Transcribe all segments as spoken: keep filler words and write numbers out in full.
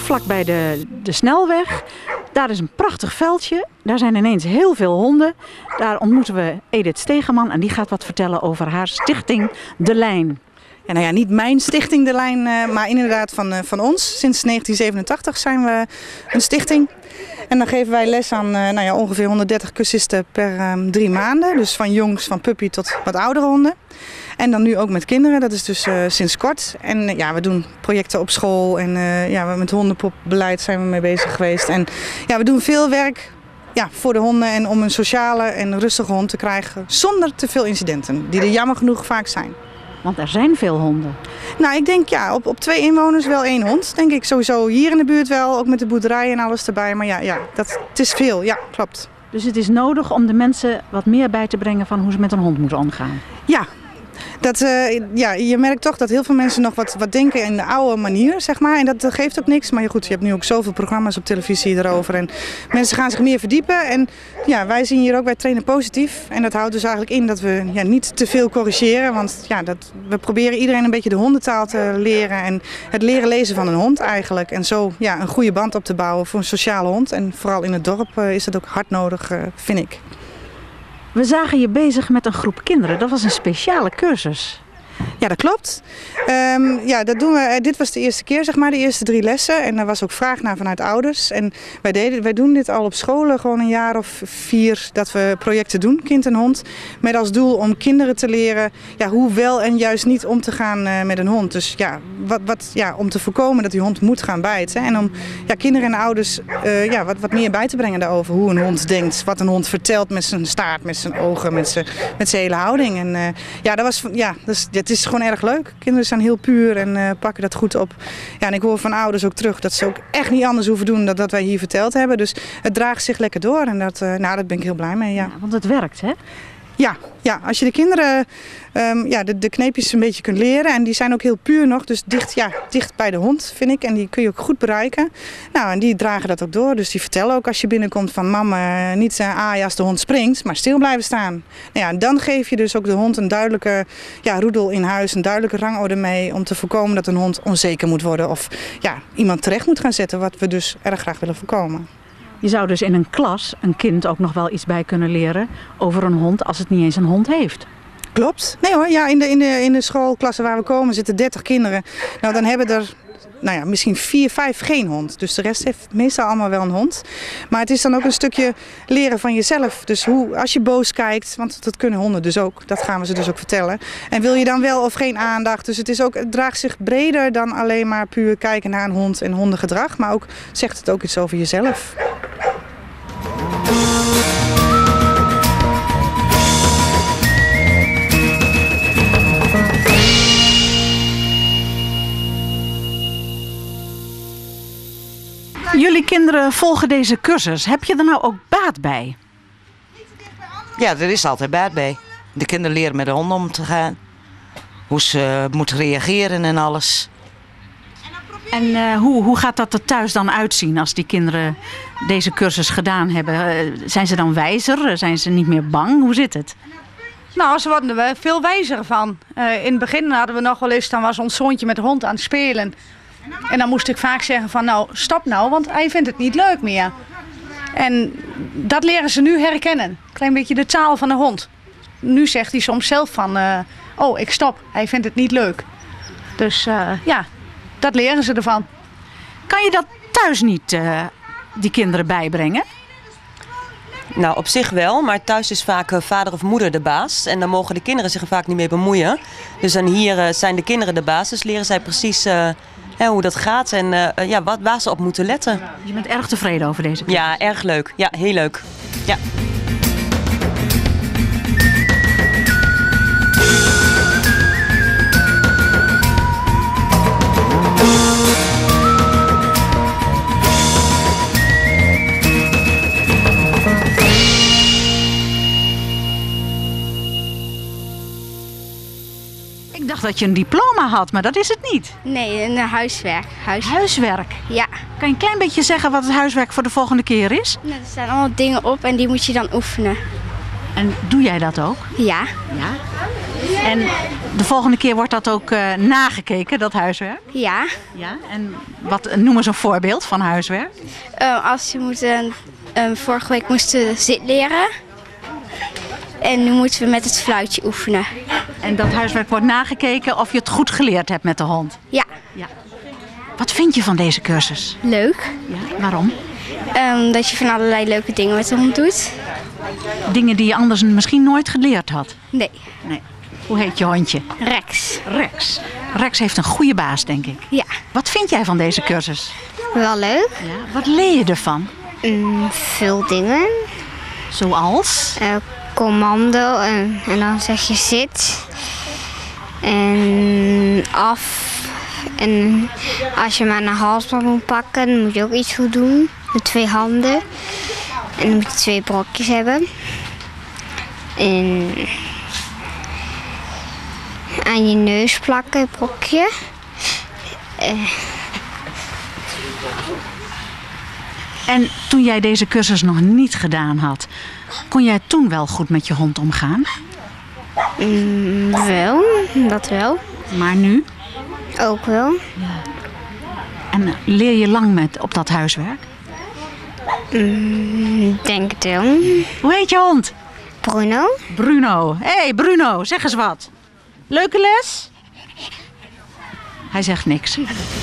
vlak bij de, de snelweg. Daar is een prachtig veldje. Daar zijn ineens heel veel honden. Daar ontmoeten we Edith Stegeman en die gaat wat vertellen over haar stichting De Lijn. Ja, nou ja, niet mijn stichting De Lijn, maar inderdaad van, van ons. Sinds negentien zevenentachtig zijn we een stichting. En dan geven wij les aan nou ja, ongeveer honderddertig cursisten per um, drie maanden. Dus van jongs, van puppy tot wat oudere honden. En dan nu ook met kinderen, dat is dus uh, sinds kort. En uh, ja, we doen projecten op school en uh, ja, met hondenpopbeleid zijn we mee bezig geweest. En ja, we doen veel werk ja, voor de honden en om een sociale en rustige hond te krijgen zonder te veel incidenten, die er jammer genoeg vaak zijn. Want er zijn veel honden. Nou, ik denk ja, op, op twee inwoners wel één hond. Denk ik sowieso hier in de buurt wel, ook met de boerderij en alles erbij. Maar ja, ja dat, het is veel, ja, klopt. Dus het is nodig om de mensen wat meer bij te brengen van hoe ze met een hond moeten omgaan? Ja. Dat, uh, ja, je merkt toch dat heel veel mensen nog wat, wat denken in de oude manier, zeg maar. En dat, dat geeft ook niks. Maar goed, je hebt nu ook zoveel programma's op televisie erover. En mensen gaan zich meer verdiepen. En ja, wij zien hier ook, wij trainen positief. En dat houdt dus eigenlijk in dat we ja, niet te veel corrigeren. Want ja, dat, we proberen iedereen een beetje de hondentaal te leren. En het leren lezen van een hond eigenlijk. En zo ja, een goede band op te bouwen voor een sociale hond. En vooral in het dorp uh, is dat ook hard nodig, uh, vind ik. We zagen je bezig met een groep kinderen. Dat was een speciale cursus. Ja, dat klopt. Um, ja, dat doen we. Dit was de eerste keer, zeg maar, de eerste drie lessen. En er was ook vraag naar vanuit ouders. En wij, deden, wij doen dit al op scholen, gewoon een jaar of vier, dat we projecten doen, kind en hond. Met als doel om kinderen te leren ja, hoe wel en juist niet om te gaan uh, met een hond. Dus ja, wat, wat, ja, om te voorkomen dat die hond moet gaan bijten. En om ja, kinderen en ouders uh, ja, wat, wat meer bij te brengen daarover hoe een hond denkt. Wat een hond vertelt met zijn staart, met zijn ogen, met zijn, met zijn hele houding. En uh, ja, dat was, ja, dat is, het is gewoon erg leuk. Kinderen zijn heel puur en uh, pakken dat goed op. Ja, en ik hoor van ouders ook terug dat ze ook echt niet anders hoeven doen dan dat wij hier verteld hebben. Dus het draagt zich lekker door en dat, uh, nou, daar ben ik heel blij mee. Ja. Ja, want het werkt, hè? Ja, ja, als je de kinderen um, ja, de, de kneepjes een beetje kunt leren. En die zijn ook heel puur nog, dus dicht, ja, dicht bij de hond, vind ik. En die kun je ook goed bereiken. Nou, en die dragen dat ook door. Dus die vertellen ook als je binnenkomt van mama, niet uh, aaien als de hond springt, maar stil blijven staan. Nou ja, dan geef je dus ook de hond een duidelijke ja, roedel in huis, een duidelijke rangorde mee. Om te voorkomen dat een hond onzeker moet worden of ja, iemand terecht moet gaan zetten. Wat we dus erg graag willen voorkomen. Je zou dus in een klas een kind ook nog wel iets bij kunnen leren over een hond als het niet eens een hond heeft. Klopt. Nee hoor, ja, in, de, in, de, in de schoolklassen waar we komen zitten dertig kinderen. Nou, dan hebben er nou ja, misschien vier, vijf geen hond. Dus de rest heeft meestal allemaal wel een hond. Maar het is dan ook een stukje leren van jezelf. Dus hoe, als je boos kijkt, want dat kunnen honden dus ook. Dat gaan we ze dus ook vertellen. En wil je dan wel of geen aandacht. Dus het, is ook, het draagt zich breder dan alleen maar puur kijken naar een hond en hondengedrag. Maar ook zegt het ook iets over jezelf. Jullie kinderen volgen deze cursus. Heb je er nou ook baat bij? Ja, er is altijd baat bij. De kinderen leren met de honden om te gaan. Hoe ze uh, moeten reageren en alles. En uh, hoe, hoe gaat dat er thuis dan uitzien als die kinderen deze cursus gedaan hebben? Uh, zijn ze dan wijzer? Zijn ze niet meer bang? Hoe zit het? Nou, ze worden er veel wijzer van. Uh, in het begin hadden we nog wel eens, dan was ons zoontje met de hond aan het spelen. En dan moest ik vaak zeggen van nou, stop nou, want hij vindt het niet leuk meer. En dat leren ze nu herkennen. Een klein beetje de taal van de hond. Nu zegt hij soms zelf van, uh, oh ik stop, hij vindt het niet leuk. Dus uh, ja, dat leren ze ervan. Kan je dat thuis niet uh, die kinderen bijbrengen? Nou, op zich wel, maar thuis is vaak uh, vader of moeder de baas. En dan mogen de kinderen zich er vaak niet mee bemoeien. Dus dan hier uh, zijn de kinderen de baas, dus leren zij precies uh, hè, hoe dat gaat en uh, ja, wat, waar ze op moeten letten. Je bent erg tevreden over deze cursus? Ja, erg leuk. Ja, heel leuk. Ja. Ik dacht dat je een diploma had, maar dat is het niet. Nee, een huiswerk. Huis... Huiswerk? Ja. Kan je een klein beetje zeggen wat het huiswerk voor de volgende keer is? Nou, er staan allemaal dingen op en die moet je dan oefenen. En doe jij dat ook? Ja. Ja. En de volgende keer wordt dat ook uh, nagekeken, dat huiswerk? Ja. Ja. En wat, noem eens een voorbeeld van huiswerk. Uh, als je moet, uh, uh, vorige week moesten we zit leren. En nu moeten we met het fluitje oefenen. En dat huiswerk wordt nagekeken of je het goed geleerd hebt met de hond? Ja. Ja. Wat vind je van deze cursus? Leuk. Ja. Waarom? Um, dat je van allerlei leuke dingen met de hond doet. Dingen die je anders misschien nooit geleerd had? Nee. Nee. Hoe heet je hondje? Rex. Rex. Rex heeft een goede baas, denk ik. Ja. Wat vind jij van deze cursus? Wel leuk. Ja. Wat leer je ervan? Mm, veel dingen. Zoals? Uh, commando en, en dan zeg je zit. En af. En als je maar een halsband moet pakken, dan moet je ook iets voor doen. Met twee handen. En dan moet je twee brokjes hebben. En aan je neus plakken, brokje. Uh. En toen jij deze cursus nog niet gedaan had, kon jij toen wel goed met je hond omgaan? Mm, wel, dat wel. Maar nu? Ook wel. Ja. En leer je lang met op dat huiswerk? Mm, denk het wel. Hoe heet je hond? Bruno. Bruno. Hé hey Bruno, zeg eens wat. Leuke les? Hij zegt niks.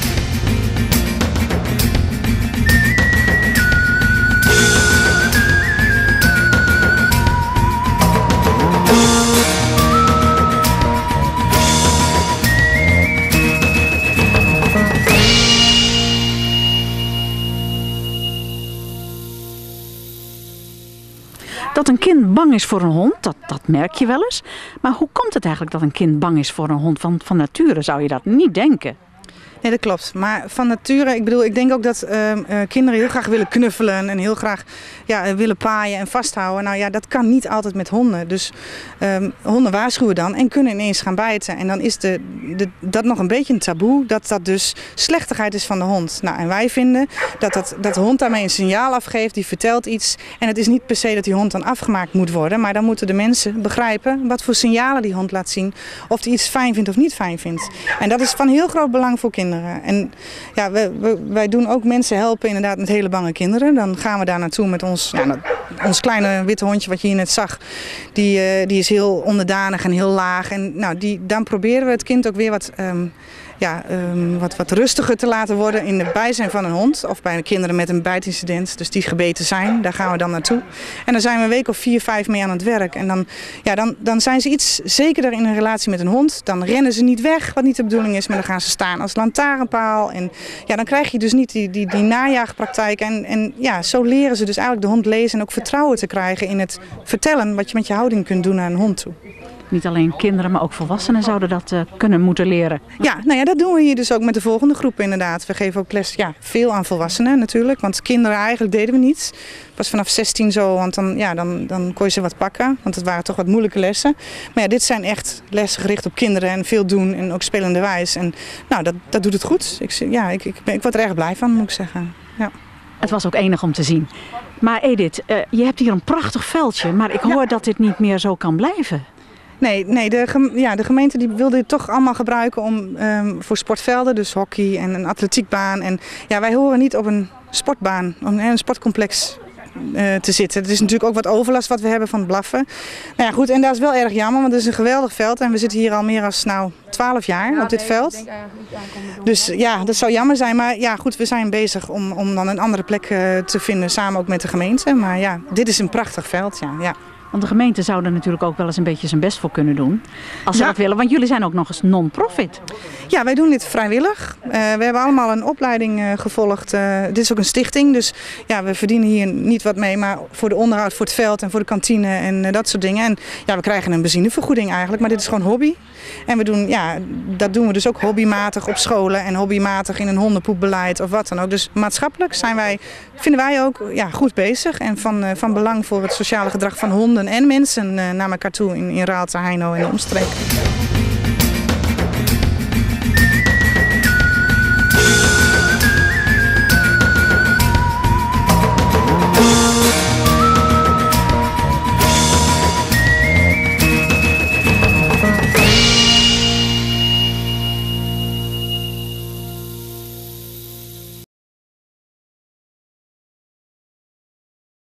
Dat een kind bang is voor een hond, dat, dat merk je wel eens. Maar hoe komt het eigenlijk dat een kind bang is voor een hond? Van, van nature zou je dat niet denken. Nee, dat klopt. Maar van nature, ik bedoel, ik denk ook dat uh, uh, kinderen heel graag willen knuffelen en heel graag ja, willen paaien en vasthouden. Nou ja, dat kan niet altijd met honden. Dus um, honden waarschuwen dan en kunnen ineens gaan bijten. En dan is de, de, dat nog een beetje een taboe, dat dat dus slechtigheid is van de hond. Nou, en wij vinden dat, dat, dat de hond daarmee een signaal afgeeft, die vertelt iets. En het is niet per se dat die hond dan afgemaakt moet worden, maar dan moeten de mensen begrijpen wat voor signalen die hond laat zien. Of die iets fijn vindt of niet fijn vindt. En dat is van heel groot belang voor kinderen. En ja, we, we, wij doen ook mensen helpen inderdaad met hele bange kinderen. Dan gaan we daar naartoe met ons, ja, ons kleine witte hondje wat je hier net zag. Die, uh, die is heel onderdanig en heel laag. En nou, die, dan proberen we het kind ook weer wat, um, ja, um, wat, wat rustiger te laten worden in het bijzijn van een hond. Of bij kinderen met een bijtincident, dus die gebeten zijn. Daar gaan we dan naartoe. En dan zijn we een week of vier, vijf mee aan het werk. En dan, ja, dan, dan zijn ze iets zekerder in een relatie met een hond. Dan rennen ze niet weg, wat niet de bedoeling is. Maar dan gaan ze staan als lantaarnpaal. En ja, dan krijg je dus niet die, die, die najaagpraktijk. En, en ja, zo leren ze dus eigenlijk de hond lezen en ook vertrouwen te krijgen in het vertellen wat je met je houding kunt doen naar een hond toe. Niet alleen kinderen, maar ook volwassenen zouden dat uh, kunnen moeten leren. Ja, nou ja, dat doen we hier dus ook met de volgende groep inderdaad. We geven ook les, ja, veel aan volwassenen natuurlijk. Want kinderen eigenlijk deden we niet. Pas vanaf zestien zo, want dan, ja, dan, dan kon je ze wat pakken. Want het waren toch wat moeilijke lessen. Maar ja, dit zijn echt lessen gericht op kinderen en veel doen en ook spelende wijs. En nou, dat, dat doet het goed. Ik, ja, ik, ik, ben, ik word er erg blij van, moet ik zeggen. Ja. Het was ook enig om te zien. Maar Edith, uh, je hebt hier een prachtig veldje. Maar ik hoor ja. dat dit niet meer zo kan blijven. Nee, nee de, gem, ja, de gemeente die wilde dit toch allemaal gebruiken om, um, voor sportvelden. Dus hockey en een atletiekbaan. En ja, wij horen niet op een sportbaan, om een sportcomplex uh, te zitten. Het is natuurlijk ook wat overlast wat we hebben van het blaffen. Nou ja, goed, en dat is wel erg jammer, want het is een geweldig veld. En we zitten hier al meer dan nou, twaalf jaar ja, op dit nee, veld. Ik denk, uh, dus ja, dat zou jammer zijn. Maar ja, goed, we zijn bezig om, om dan een andere plek uh, te vinden, samen ook met de gemeente. Maar ja, dit is een prachtig veld, ja. ja. Want de gemeente zou er natuurlijk ook wel eens een beetje zijn best voor kunnen doen. Als ze ja. dat willen, want jullie zijn ook nog eens non-profit. Ja, wij doen dit vrijwillig. Uh, we hebben allemaal een opleiding uh, gevolgd. Uh, dit is ook een stichting, dus ja, we verdienen hier niet wat mee. Maar voor de onderhoud, voor het veld en voor de kantine en uh, dat soort dingen. En ja, we krijgen een benzinevergoeding eigenlijk, maar dit is gewoon hobby. En we doen, ja, dat doen we dus ook hobbymatig op scholen en hobbymatig in een hondenpoepbeleid of wat dan ook. Dus maatschappelijk zijn wij, vinden wij ook ja, goed bezig en van, uh, van belang voor het sociale gedrag van honden en mensen uh, naar elkaar toe in, in Raalte, Heino en de omstreken.